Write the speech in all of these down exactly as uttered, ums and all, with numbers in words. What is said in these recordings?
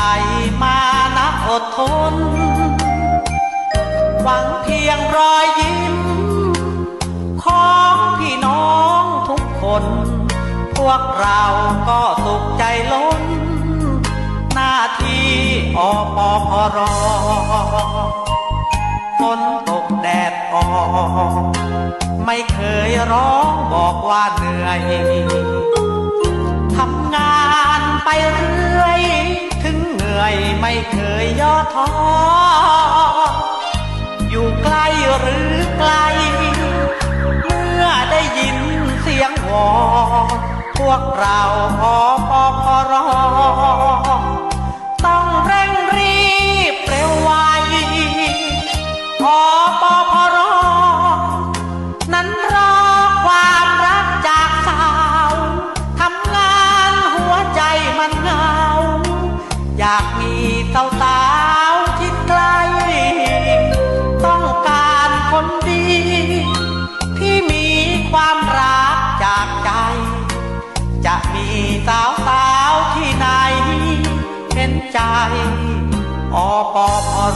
มานะอดทนหวังเพียงรอยยิ้มของพี่น้องทุกคนพวกเราก็สุขใจล้นหน้าที่อปพรฝนตกแดดออกไม่เคยร้องบอกว่าเหนื่อยทำงานไปเรื่อยถึงเหนื่อยไม่เคยย่อท้ออยู่ใกล้หรือไกลเมื่อได้ยินเสียงวอพวกเราอปพรต้องเร่งรีบเร็วไวอปพรนั้นรอความรักจากสาวทำงานหัวใจมันเหงาอยากมีสาวสาวที่ใกล้ต้องการคนดีที่มีความรักจากใจจะมีสาวสาวที่ไหนเห็นใจอปพร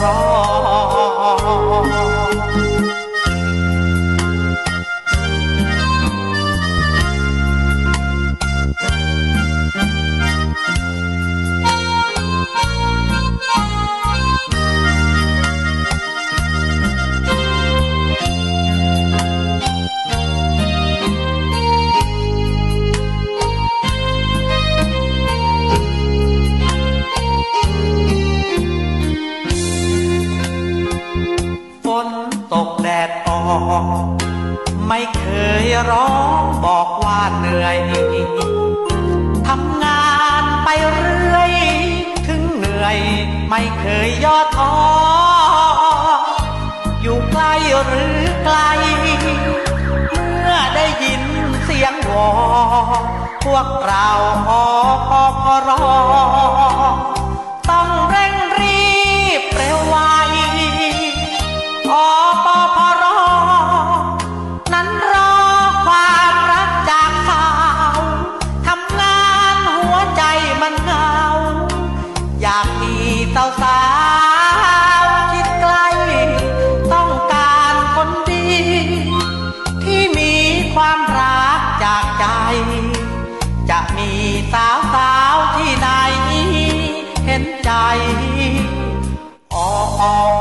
ตกแดดออกไม่เคยร้องบอกว่าเหนื่อยทำงานไปเรื่อยถึงเหนื่อยไม่เคยย่อท้ออยู่ใกล้หรือไกลเมื่อได้ยินเสียงวอพวกเราอปพรต้องเร่งรีบเร็วไวอปพรนั้นรอความรักจากสาวทำงานหัวใจมันเหงาอยากมีสาวสาวที่ใกล้ต้องการคนดีที่มีความรักจากใจจะมีสาวสาวที่ไหนเห็นใจอ